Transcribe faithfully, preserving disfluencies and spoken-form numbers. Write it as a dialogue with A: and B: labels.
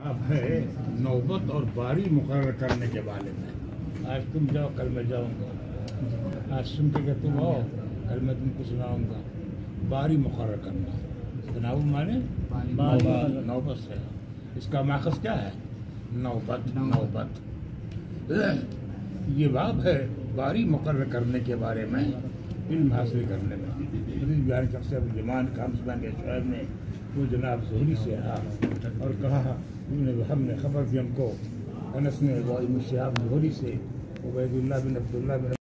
A: अब है नौबत और बारी मुकर्रर करने के बारे में। आज तुम जाओ, कल मैं जाऊंगा। आज सुन के तुम आओ, कल मैं तुमको सुनाऊंगा। बारी मुकर्रर करना, तनाव माने नौबत से। इसका माखज़ क्या है? नौबत। नौबत ये बाब है बारी मुकर्रर करने के बारे में, इल्म हासिल करने में। बयान शख्स जमान खामसबान के शहर ने वो जनाब ज़ुहरी से आया और कहा हमने खबर दी हमको अनस ने वो इब्न शिहाब ज़ुहरी से उबैदुल्लाह बिन अब्दुल्लाह बिन